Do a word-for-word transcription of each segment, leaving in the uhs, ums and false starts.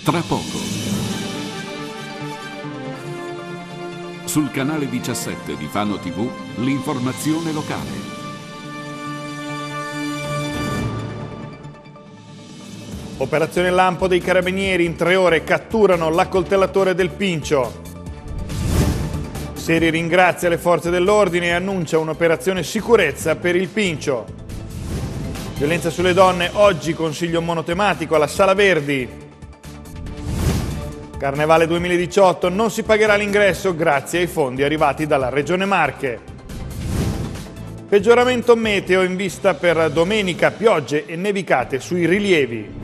tra poco. Sul canale diciassette di Fano tivù, l'informazione locale. Operazione Lampo dei Carabinieri, in tre ore catturano l'accoltellatore del Pincio. Seri ringrazia le forze dell'ordine e annuncia un'operazione sicurezza per il Pincio. Violenza sulle donne, oggi consiglio monotematico alla Sala Verdi. Carnevale duemiladiciotto, non si pagherà l'ingresso grazie ai fondi arrivati dalla Regione Marche. Peggioramento meteo in vista per domenica, piogge e nevicate sui rilievi.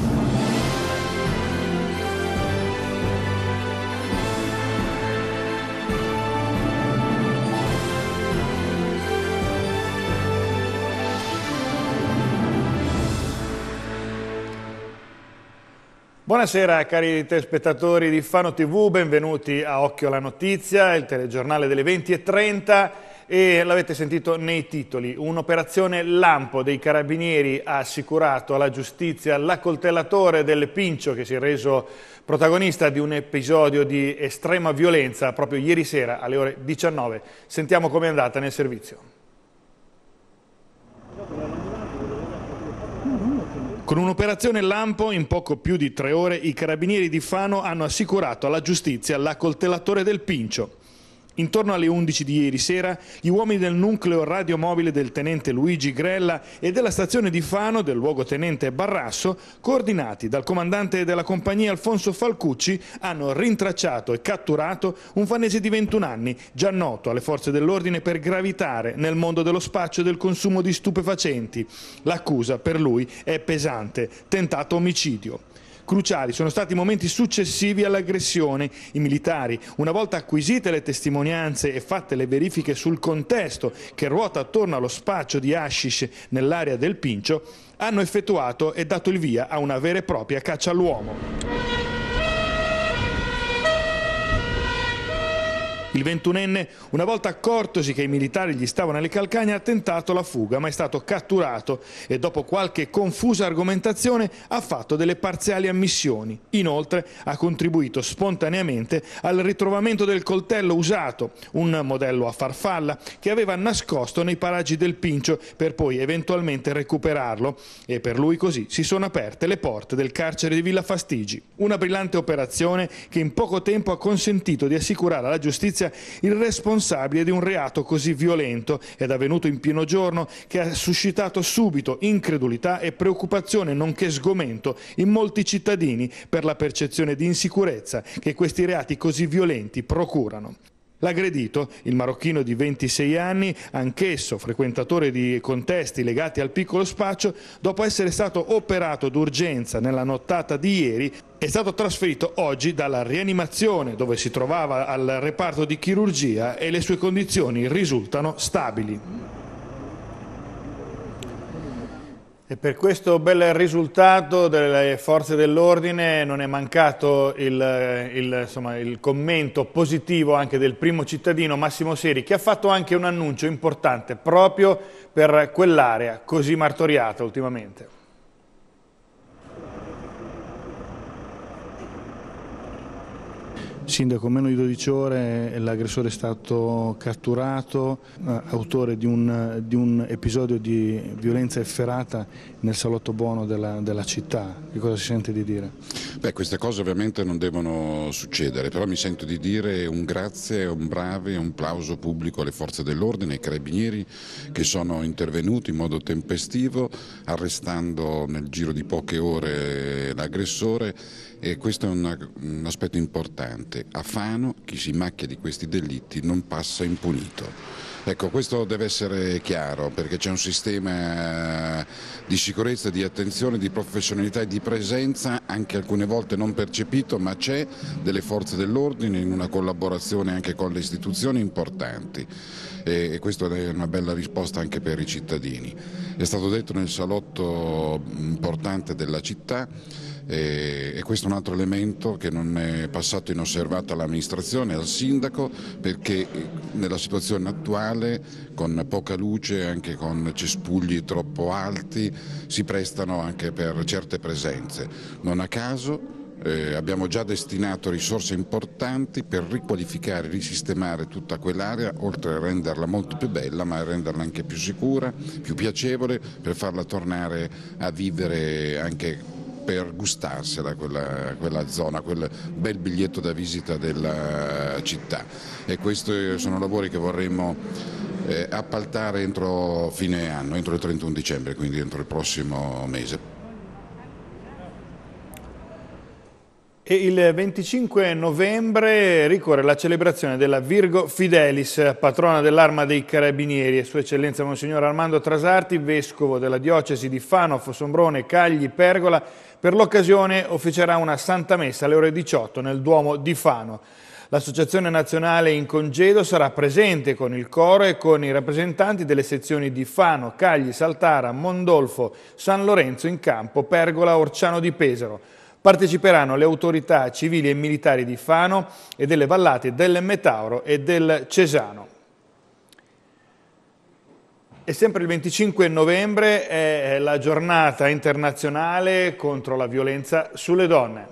Buonasera cari telespettatori di Fano tivù, benvenuti a Occhio alla Notizia, il telegiornale delle venti e trenta, e l'avete sentito nei titoli. Un'operazione lampo dei Carabinieri ha assicurato alla giustizia l'accoltellatore del Pincio, che si è reso protagonista di un episodio di estrema violenza proprio ieri sera alle ore diciannove. Sentiamo com'è andata nel servizio. Con un'operazione lampo, in poco più di tre ore, i Carabinieri di Fano hanno assicurato alla giustizia l'accoltellatore del Pincio. Intorno alle undici di ieri sera, gli uomini del nucleo radiomobile del tenente Luigi Grella e della stazione di Fano del luogotenente Barrasso, coordinati dal comandante della compagnia Alfonso Falcucci, hanno rintracciato e catturato un fanese di ventuno anni, già noto alle forze dell'ordine per gravitare nel mondo dello spaccio e del consumo di stupefacenti. L'accusa per lui è pesante: tentato omicidio. Cruciali sono stati i momenti successivi all'aggressione. I militari, una volta acquisite le testimonianze e fatte le verifiche sul contesto che ruota attorno allo spaccio di hashish nell'area del Pincio, hanno effettuato e dato il via a una vera e propria caccia all'uomo. Il ventunenne, una volta accortosi che i militari gli stavano alle calcagna, ha tentato la fuga, ma è stato catturato e dopo qualche confusa argomentazione ha fatto delle parziali ammissioni. Inoltre ha contribuito spontaneamente al ritrovamento del coltello usato, un modello a farfalla che aveva nascosto nei paraggi del Pincio per poi eventualmente recuperarlo, e per lui così si sono aperte le porte del carcere di Villa Fastigi. Una brillante operazione che in poco tempo ha consentito di assicurare alla giustizia il responsabile di un reato così violento, ed avvenuto in pieno giorno, che ha suscitato subito incredulità e preoccupazione nonché sgomento in molti cittadini per la percezione di insicurezza che questi reati così violenti procurano. L'aggredito, il marocchino di ventisei anni, anch'esso frequentatore di contesti legati al piccolo spaccio, dopo essere stato operato d'urgenza nella nottata di ieri, è stato trasferito oggi dalla rianimazione, dove si trovava al reparto di chirurgia, e le sue condizioni risultano stabili. E per questo bel risultato delle forze dell'ordine non è mancato il, il, insomma, il commento positivo anche del primo cittadino Massimo Seri, che ha fatto anche un annuncio importante proprio per quell'area così martoriata ultimamente. Sindaco, meno di dodici ore l'aggressore è stato catturato, eh, autore di un, di un episodio di violenza efferata nel salotto buono della, della città. Che cosa si sente di dire? Beh, queste cose ovviamente non devono succedere, però mi sento di dire un grazie, un bravo, un plauso pubblico alle forze dell'ordine, ai carabinieri che sono intervenuti in modo tempestivo, arrestando nel giro di poche ore l'aggressore, e questo è un, un aspetto importante. A Fano chi si macchia di questi delitti non passa impunito. Ecco, questo deve essere chiaro, perché c'è un sistema di sicurezza, di attenzione, di professionalità e di presenza, anche alcune volte non percepito, ma c'è, delle forze dell'ordine in una collaborazione anche con le istituzioni importanti. E questa è una bella risposta anche per i cittadini. È stato detto nel salotto importante della città, e questo è un altro elemento che non è passato inosservato all'amministrazione, al sindaco, perché nella situazione attuale, con poca luce, anche con cespugli troppo alti, si prestano anche per certe presenze. Non a caso Eh, abbiamo già destinato risorse importanti per riqualificare, risistemare tutta quell'area, oltre a renderla molto più bella, ma a renderla anche più sicura, più piacevole, per farla tornare a vivere anche per gustarsela quella, quella zona, quel bel biglietto da visita della città. E questi sono lavori che vorremmo eh, appaltare entro fine anno, entro il trentuno dicembre, quindi entro il prossimo mese. E il venticinque novembre ricorre la celebrazione della Virgo Fidelis, patrona dell'Arma dei Carabinieri, e Sua Eccellenza Monsignor Armando Trasarti, vescovo della diocesi di Fano, Fossombrone, Cagli, Pergola, per l'occasione officerà una Santa Messa alle ore diciotto nel Duomo di Fano. L'Associazione Nazionale in Congedo sarà presente con il coro e con i rappresentanti delle sezioni di Fano, Cagli, Saltara, Mondolfo, San Lorenzo in Campo, Pergola, Orciano di Pesaro. Parteciperanno le autorità civili e militari di Fano e delle vallate del Metauro e del Cesano. E sempre il venticinque novembre è la giornata internazionale contro la violenza sulle donne.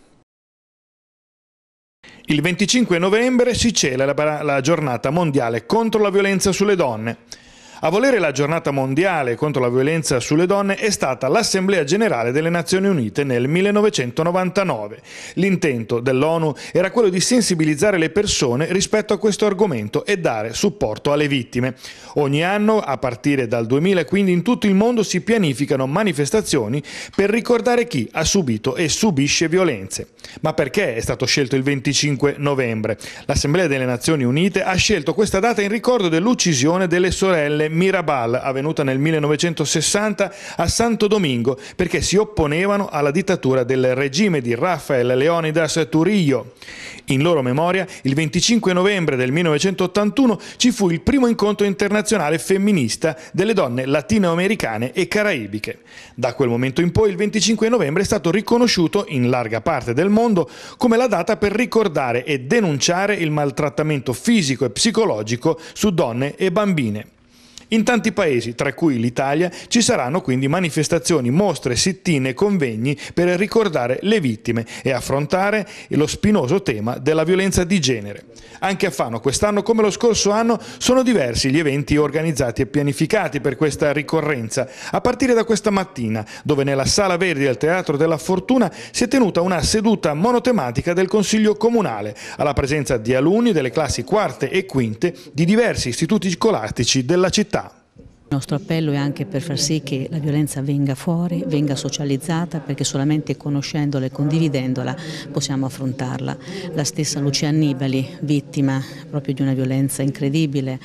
Il venticinque novembre si celebra la giornata mondiale contro la violenza sulle donne. A volere la giornata mondiale contro la violenza sulle donne è stata l'Assemblea Generale delle Nazioni Unite nel millenovecentonovantanove. L'intento dell'ONU era quello di sensibilizzare le persone rispetto a questo argomento e dare supporto alle vittime. Ogni anno, a partire dal duemila, quindi in tutto il mondo si pianificano manifestazioni per ricordare chi ha subito e subisce violenze. Ma perché è stato scelto il venticinque novembre? L'Assemblea delle Nazioni Unite ha scelto questa data in ricordo dell'uccisione delle sorelle Mirabal, avvenuta nel millenovecentosessanta a Santo Domingo, perché si opponevano alla dittatura del regime di Rafael Leónidas Trujillo. In loro memoria, il venticinque novembre del millenovecentottantuno ci fu il primo incontro internazionale femminista delle donne latinoamericane e caraibiche. Da quel momento in poi il venticinque novembre è stato riconosciuto in larga parte del mondo come la data per ricordare e denunciare il maltrattamento fisico e psicologico su donne e bambine. In tanti paesi, tra cui l'Italia, ci saranno quindi manifestazioni, mostre, sit-in e convegni per ricordare le vittime e affrontare lo spinoso tema della violenza di genere. Anche a Fano quest'anno, come lo scorso anno, sono diversi gli eventi organizzati e pianificati per questa ricorrenza, a partire da questa mattina, dove nella Sala Verdi del Teatro della Fortuna si è tenuta una seduta monotematica del Consiglio Comunale, alla presenza di alunni delle classi quarte e quinte di diversi istituti scolastici della città. Il nostro appello è anche per far sì che la violenza venga fuori, venga socializzata, perché solamente conoscendola e condividendola possiamo affrontarla. La stessa Lucia Annibali, vittima proprio di una violenza incredibile,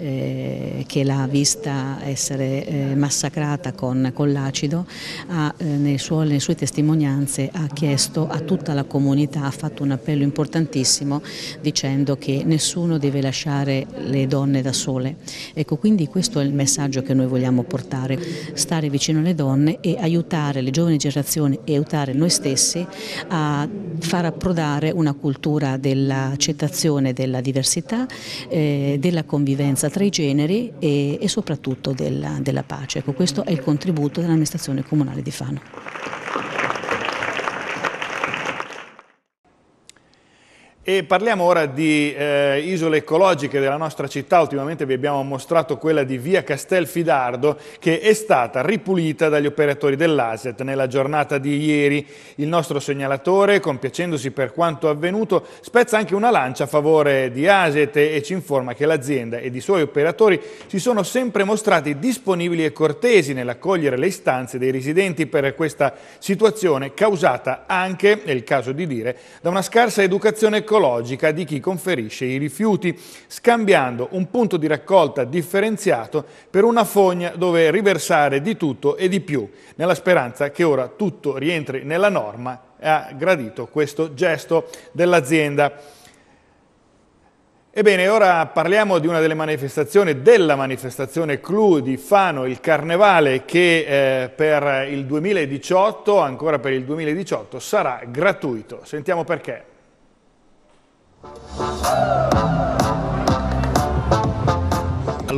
eh, che l'ha vista essere eh, massacrata con, con l'acido, ha, eh, nelle, sue, nelle sue testimonianze ha chiesto a tutta la comunità, ha fatto un appello importantissimo dicendo che nessuno deve lasciare le donne da sole. Ecco, quindi questo è il messaggio che noi vogliamo portare, stare vicino alle donne e aiutare le giovani generazioni e aiutare noi stessi a far approdare una cultura dell'accettazione della diversità, eh, della convivenza tra i generi e, e soprattutto della, della pace. Ecco, questo è il contributo dell'amministrazione comunale di Fano. E parliamo ora di eh, isole ecologiche della nostra città. Ultimamente vi abbiamo mostrato quella di via Castelfidardo, che è stata ripulita dagli operatori dell'A S E T nella giornata di ieri. Il nostro segnalatore, compiacendosi per quanto avvenuto, spezza anche una lancia a favore di A S E T e ci informa che l'azienda ed i suoi operatori si sono sempre mostrati disponibili e cortesi nell'accogliere le istanze dei residenti per questa situazione causata anche, è il caso di dire, da una scarsa educazione ecologica ecologica di chi conferisce i rifiuti, scambiando un punto di raccolta differenziato per una fogna dove riversare di tutto e di più, nella speranza che ora tutto rientri nella norma. Ha gradito questo gesto dell'azienda. Ebbene, ora parliamo di una delle manifestazioni, della manifestazione clou di Fano, il Carnevale, che eh, per il duemiladiciotto, ancora per il duemiladiciotto, sarà gratuito. Sentiamo perché. Allora,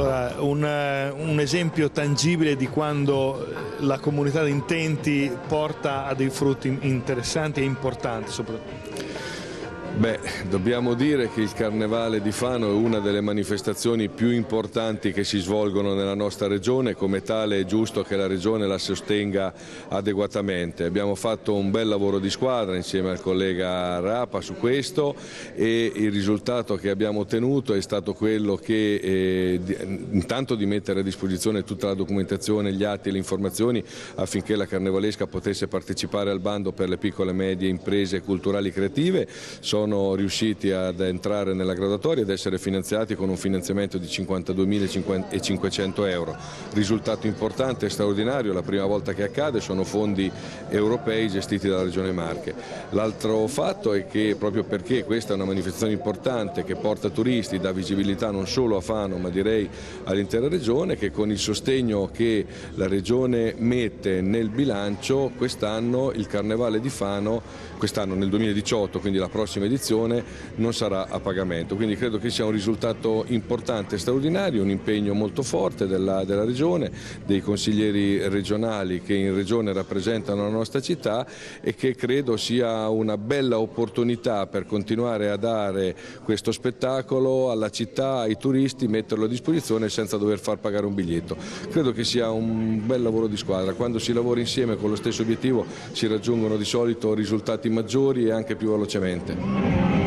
un, un esempio tangibile di quando la comunità di intenti porta a dei frutti interessanti e importanti soprattutto? Beh, dobbiamo dire che il Carnevale di Fano è una delle manifestazioni più importanti che si svolgono nella nostra regione, come tale è giusto che la regione la sostenga adeguatamente. Abbiamo fatto un bel lavoro di squadra insieme al collega Rapa su questo e il risultato che abbiamo ottenuto è stato quello che eh, intanto di mettere a disposizione tutta la documentazione, gli atti e le informazioni affinché la Carnevalesca potesse partecipare al bando per le piccole e medie imprese culturali creative. Sono sono riusciti ad entrare nella graduatoria ed essere finanziati con un finanziamento di cinquantaduemilacinquecento euro. Risultato importante e straordinario, la prima volta che accade, sono fondi europei gestiti dalla Regione Marche. L'altro fatto è che proprio perché questa è una manifestazione importante che porta turisti, dà visibilità non solo a Fano ma direi all'intera regione, che con il sostegno che la regione mette nel bilancio quest'anno il Carnevale di Fano, quest'anno nel duemiladiciotto, quindi la prossima edizione, non sarà a pagamento, quindi credo che sia un risultato importante e straordinario, un impegno molto forte della, della Regione, dei consiglieri regionali che in Regione rappresentano la nostra città e che credo sia una bella opportunità per continuare a dare questo spettacolo alla città, ai turisti, metterlo a disposizione senza dover far pagare un biglietto. Credo che sia un bel lavoro di squadra, quando si lavora insieme con lo stesso obiettivo si raggiungono di solito risultati maggiori e anche più velocemente.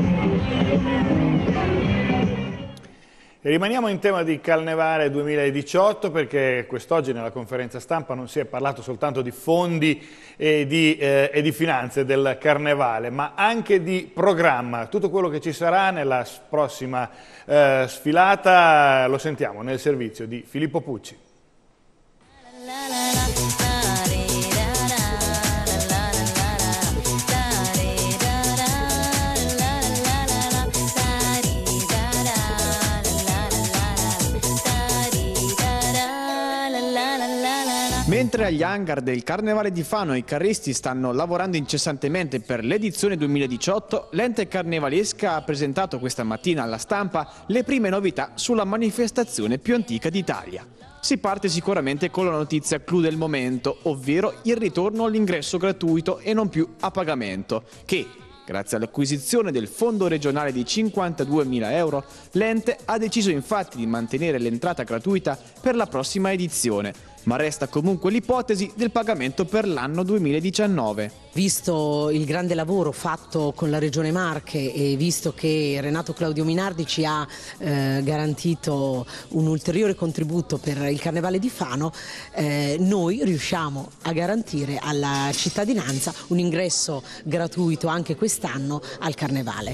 E rimaniamo in tema di Carnevale duemiladiciotto perché quest'oggi nella conferenza stampa non si è parlato soltanto di fondi e di, eh, e di finanze del Carnevale, ma anche di programma. Tutto quello che ci sarà nella prossima eh, sfilata lo sentiamo nel servizio di Filippo Pucci. Mentre agli hangar del Carnevale di Fano i carristi stanno lavorando incessantemente per l'edizione duemiladiciotto, l'ente carnevalesca ha presentato questa mattina alla stampa le prime novità sulla manifestazione più antica d'Italia. Si parte sicuramente con la notizia clou del momento, ovvero il ritorno all'ingresso gratuito e non più a pagamento, che, grazie all'acquisizione del fondo regionale di cinquantaduemila euro, l'ente ha deciso infatti di mantenere l'entrata gratuita per la prossima edizione, ma resta comunque l'ipotesi del pagamento per l'anno duemiladiciannove. Visto il grande lavoro fatto con la Regione Marche e visto che Renato Claudio Minardi ci ha eh, garantito un ulteriore contributo per il Carnevale di Fano, eh, noi riusciamo a garantire alla cittadinanza un ingresso gratuito anche quest'anno al Carnevale.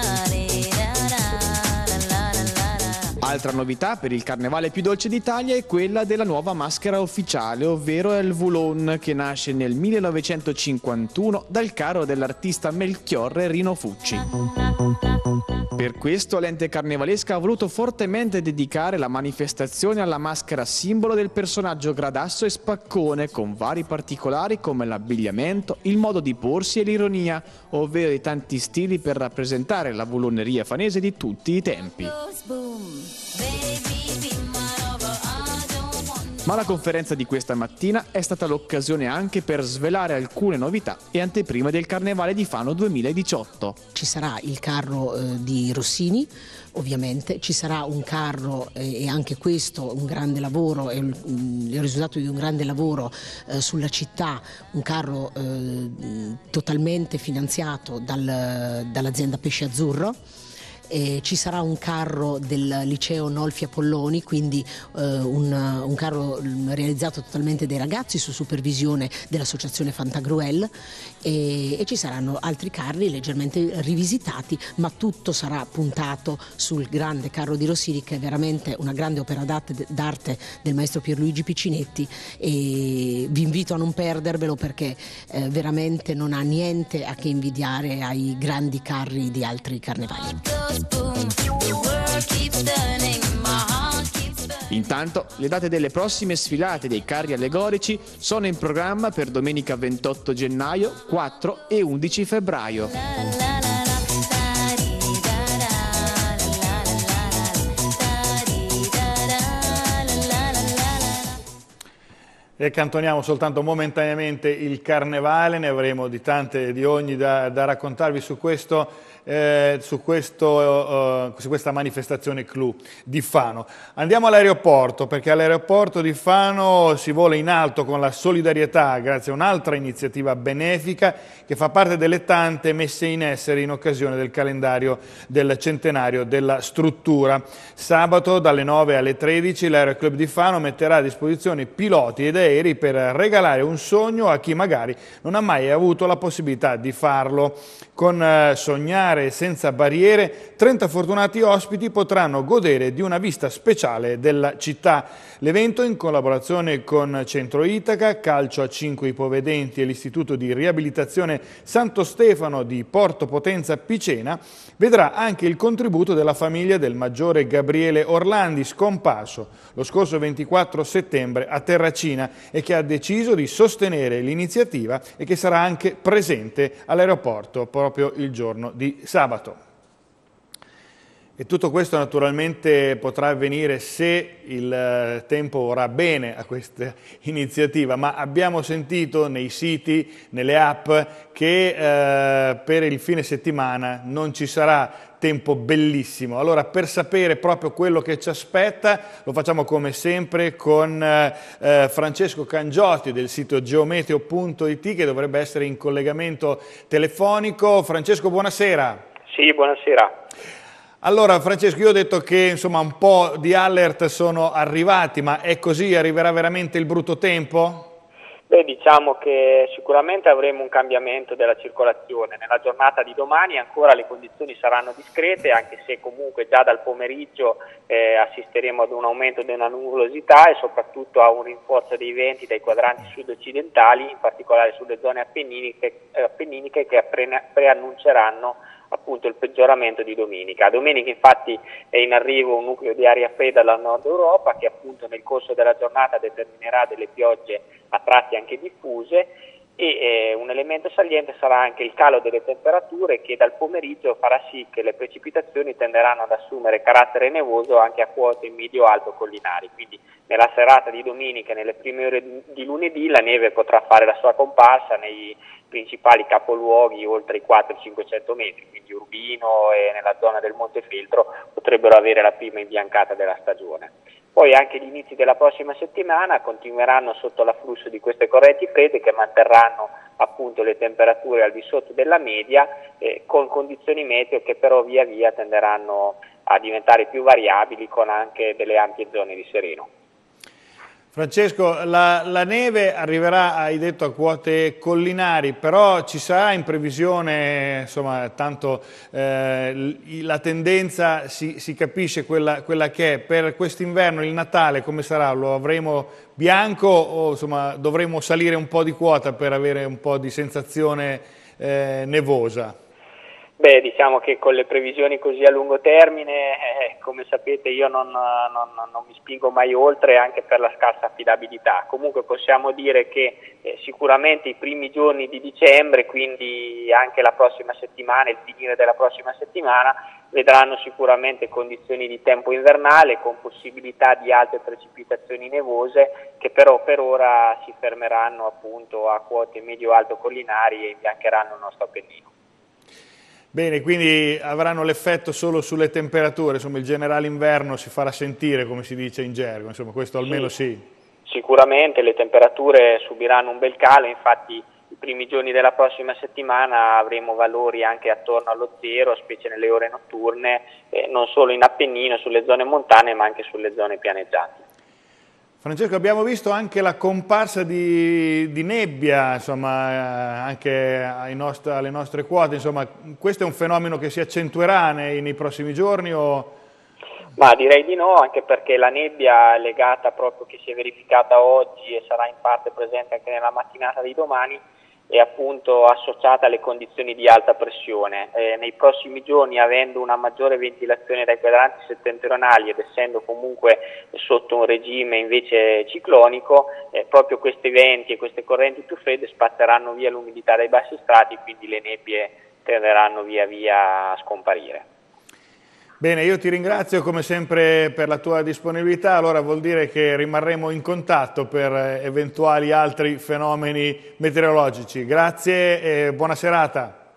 Altra novità per il Carnevale più dolce d'Italia è quella della nuova maschera ufficiale, ovvero il Voulon, che nasce nel millenovecentocinquantuno dal carro dell'artista Melchiorre Rino Fucci. Per questo l'ente carnevalesca ha voluto fortemente dedicare la manifestazione alla maschera simbolo del personaggio gradasso e spaccone, con vari particolari come l'abbigliamento, il modo di porsi e l'ironia, ovvero i tanti stili per rappresentare la vouloneria fanese di tutti i tempi. Ma la conferenza di questa mattina è stata l'occasione anche per svelare alcune novità e anteprime del Carnevale di Fano duemiladiciotto. Ci sarà il carro eh, di Rossini, ovviamente, ci sarà un carro eh, e anche questo un grande lavoro, è il, il risultato di un grande lavoro eh, sulla città, un carro eh, totalmente finanziato dal, dall'azienda Pesce Azzurro. E ci sarà un carro del liceo Nolfi Apolloni, quindi eh, un, un carro realizzato totalmente dai ragazzi su supervisione dell'associazione Fantagruel e, e ci saranno altri carri leggermente rivisitati, ma tutto sarà puntato sul grande carro di Rossini, che è veramente una grande opera d'arte del maestro Pierluigi Piccinetti, e vi invito a non perdervelo perché eh, veramente non ha niente a che invidiare ai grandi carri di altri carnevali. Intanto, le date delle prossime sfilate dei carri allegorici sono in programma per domenica ventotto gennaio, quattro e undici febbraio. E accantoniamo soltanto momentaneamente il carnevale, ne avremo di tante di ogni da, da raccontarvi su, questo, eh, su, questo, uh, su questa manifestazione clou di Fano. Andiamo all'aeroporto, perché all'aeroporto di Fano si vola in alto con la solidarietà grazie a un'altra iniziativa benefica che fa parte delle tante messe in essere in occasione del calendario del centenario della struttura. Sabato dalle nove alle tredici l'Aeroclub di Fano metterà a disposizione piloti ed aerei per regalare un sogno a chi magari non ha mai avuto la possibilità di farlo. Con Sognare senza barriere, trenta fortunati ospiti potranno godere di una vista speciale della città. L'evento, in collaborazione con Centro Itaca, Calcio a cinque Ipovedenti e l'Istituto di Riabilitazione Santo Stefano di Porto Potenza Picena, vedrà anche il contributo della famiglia del maggiore Gabriele Orlandi, scomparso lo scorso ventiquattro settembre a Terracina e che ha deciso di sostenere l'iniziativa e che sarà anche presente all'aeroporto proprio il giorno di sabato. E tutto questo naturalmente potrà avvenire se il tempo vorrà bene a questa iniziativa, ma abbiamo sentito nei siti, nelle app, che eh, per il fine settimana non ci sarà tempo bellissimo. Allora, per sapere proprio quello che ci aspetta, lo facciamo come sempre con eh, Francesco Cangiotti del sito geometeo punto it, che dovrebbe essere in collegamento telefonico. Francesco, buonasera. Sì, buonasera. Allora Francesco, io ho detto che insomma un po' di alert sono arrivati, ma è così? Arriverà veramente il brutto tempo? Beh, diciamo che sicuramente avremo un cambiamento della circolazione. Nella giornata di domani ancora le condizioni saranno discrete, anche se comunque già dal pomeriggio eh, assisteremo ad un aumento della nuvolosità e soprattutto a un rinforzo dei venti dai quadranti sud-occidentali, in particolare sulle zone appenniniche, eh, appenniniche che pre- preannunceranno appunto il peggioramento di domenica. Domenica infatti è in arrivo un nucleo di aria fredda dal nord Europa che appunto nel corso della giornata determinerà delle piogge a tratti anche diffuse e eh, un elemento saliente sarà anche il calo delle temperature che dal pomeriggio farà sì che le precipitazioni tenderanno ad assumere carattere nevoso anche a quote medio-alto collinari, quindi nella serata di domenica e nelle prime ore di lunedì la neve potrà fare la sua comparsa nei principali capoluoghi oltre i quattrocento cinquecento metri, quindi Urbino e nella zona del Montefeltro potrebbero avere la prima imbiancata della stagione. Poi anche gli inizi della prossima settimana continueranno sotto l'afflusso di queste correnti fredde che manterranno appunto le temperature al di sotto della media eh, con condizioni meteo che però via via tenderanno a diventare più variabili con anche delle ampie zone di sereno. Francesco, la, la neve arriverà, hai detto, a quote collinari, però ci sarà in previsione, insomma, tanto eh, la tendenza si, si capisce quella, quella che è. Per quest'inverno il Natale come sarà? Lo avremo bianco o insomma, dovremo salire un po' di quota per avere un po' di sensazione eh, nevosa? Beh, diciamo che con le previsioni così a lungo termine, eh, come sapete io non, non, non mi spingo mai oltre anche per la scarsa affidabilità. Comunque possiamo dire che eh, sicuramente i primi giorni di dicembre, quindi anche la prossima settimana, il finire della prossima settimana, vedranno sicuramente condizioni di tempo invernale con possibilità di alte precipitazioni nevose che però per ora si fermeranno appunto a quote medio-alto collinari e imbiancheranno il nostro Appennino. Bene, quindi avranno l'effetto solo sulle temperature, insomma il generale inverno si farà sentire, come si dice in gergo, insomma questo almeno sì. sì. Sicuramente le temperature subiranno un bel calo, infatti i primi giorni della prossima settimana avremo valori anche attorno allo zero, specie nelle ore notturne, eh, non solo in Appennino, sulle zone montane, ma anche sulle zone pianeggianti. Francesco, abbiamo visto anche la comparsa di, di nebbia, insomma, anche ai nostri, alle nostre quote, insomma, questo è un fenomeno che si accentuerà nei, nei prossimi giorni o... Ma direi di no, anche perché la nebbia è legata proprio che si è verificata oggi e sarà in parte presente anche nella mattinata di domani, è appunto associata alle condizioni di alta pressione. Eh, nei prossimi giorni, avendo una maggiore ventilazione dai quadranti settentrionali ed essendo comunque sotto un regime invece ciclonico, eh, proprio questi venti e queste correnti più fredde spazzeranno via l'umidità dai bassi strati, quindi le nebbie tenderanno via via a scomparire. Bene, io ti ringrazio come sempre per la tua disponibilità, allora vuol dire che rimarremo in contatto per eventuali altri fenomeni meteorologici. Grazie e buona serata.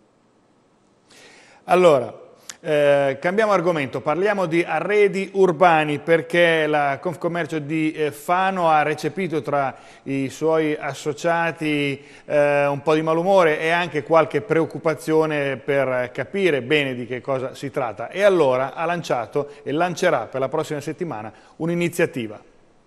Allora, eh, cambiamo argomento, parliamo di arredi urbani perché la Confcommercio di eh, Fano ha recepito tra i suoi associati eh, un po' di malumore e anche qualche preoccupazione per capire bene di che cosa si tratta e allora ha lanciato e lancerà per la prossima settimana un'iniziativa.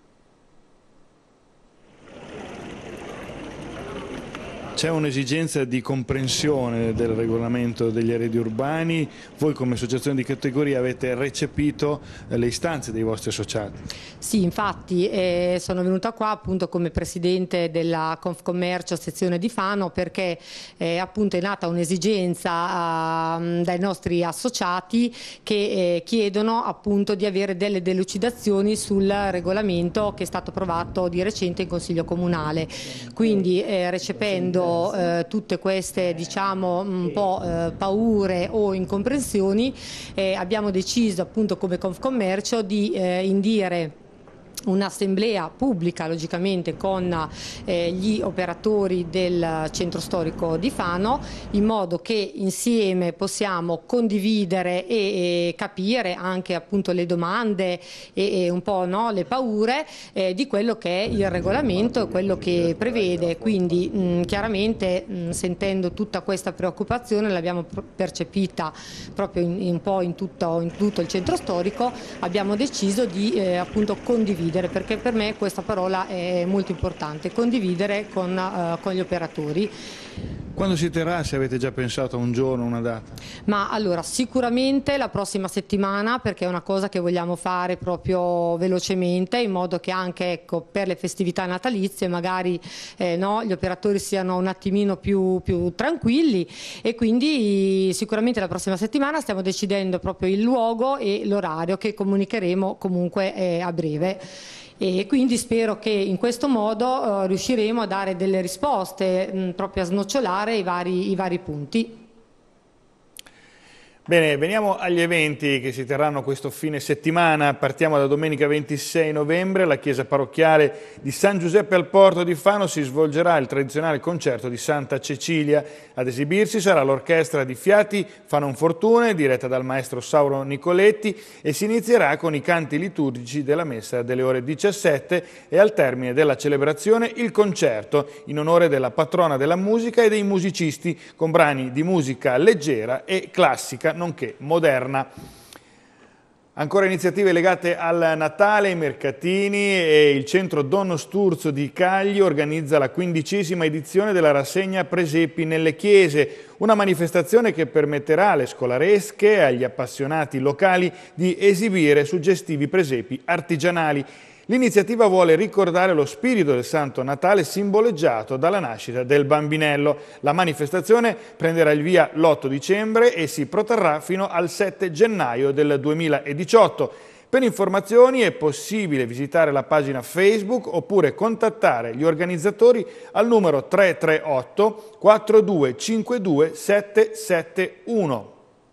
C'è un'esigenza di comprensione del regolamento degli arredi urbani, voi come associazione di categoria avete recepito le istanze dei vostri associati? Sì, infatti eh, sono venuta qua appunto come presidente della Confcommercio sezione di Fano perché eh, appunto è nata un'esigenza eh, dai nostri associati che eh, chiedono appunto di avere delle delucidazioni sul regolamento che è stato approvato di recente in Consiglio Comunale, quindi eh, recependo Eh, tutte queste diciamo un po' eh, paure o incomprensioni eh, abbiamo deciso appunto come Confcommercio di eh, indire un'assemblea pubblica logicamente con eh, gli operatori del centro storico di Fano in modo che insieme possiamo condividere e, e capire anche appunto le domande e, e un po' no, le paure eh, di quello che è il regolamento e quello che prevede, quindi mh, chiaramente mh, sentendo tutta questa preoccupazione l'abbiamo percepita proprio in, in un po' in tutto, in tutto il centro storico, abbiamo deciso di eh, appunto condividere, perché per me questa parola è molto importante, condividere con, uh, con gli operatori. Quando si terrà, se avete già pensato a un giorno, una data? Ma allora sicuramente la prossima settimana, perché è una cosa che vogliamo fare proprio velocemente in modo che anche ecco, per le festività natalizie magari eh, no, gli operatori siano un attimino più, più tranquilli e quindi sicuramente la prossima settimana stiamo decidendo proprio il luogo e l'orario che comunicheremo comunque eh, a breve. E quindi spero che in questo modo uh, riusciremo a dare delle risposte, mh, proprio a snocciolare i vari, i vari punti. Bene, veniamo agli eventi che si terranno questo fine settimana. Partiamo da domenica ventisei novembre, alla chiesa parrocchiale di San Giuseppe al Porto di Fano si svolgerà il tradizionale concerto di Santa Cecilia. Ad esibirsi sarà l'orchestra di Fiati Fanon Fortune, diretta dal maestro Sauro Nicoletti, e si inizierà con i canti liturgici della messa delle ore diciassette e al termine della celebrazione il concerto in onore della patrona della musica e dei musicisti con brani di musica leggera e classica nonché moderna. Ancora iniziative legate al Natale, i mercatini e il centro Don Sturzo di Cagli organizza la quindicesima edizione della rassegna Presepi nelle chiese, una manifestazione che permetterà alle scolaresche e agli appassionati locali di esibire suggestivi presepi artigianali. L'iniziativa vuole ricordare lo spirito del Santo Natale simboleggiato dalla nascita del bambinello. La manifestazione prenderà il via l'otto dicembre e si protrarrà fino al sette gennaio del duemiladiciotto. Per informazioni è possibile visitare la pagina Facebook oppure contattare gli organizzatori al numero tre tre otto quattro due cinque due sette sette uno.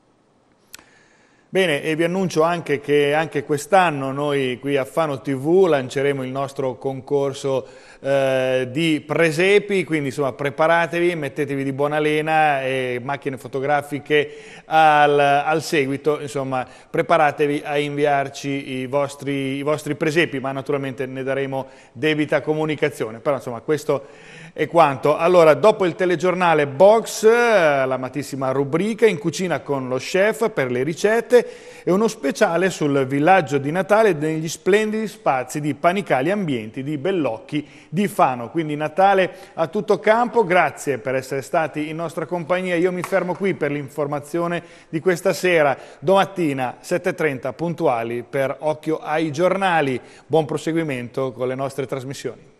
Bene, e vi annuncio anche che anche quest'anno noi qui a Fano tivù lanceremo il nostro concorso eh, di presepi, quindi insomma preparatevi, mettetevi di buona lena e macchine fotografiche al, al seguito, insomma preparatevi a inviarci i vostri, i vostri presepi, ma naturalmente ne daremo debita comunicazione, però insomma questo è quanto. Allora, dopo il telegiornale Box, l'amatissima rubrica In cucina con lo chef per le ricette e uno speciale sul villaggio di Natale negli splendidi spazi di Panicali Ambienti di Bellocchi di Fano. Quindi Natale a tutto campo, grazie per essere stati in nostra compagnia. Io mi fermo qui per l'informazione di questa sera. Domattina sette e trenta puntuali per Occhio ai giornali. Buon proseguimento con le nostre trasmissioni.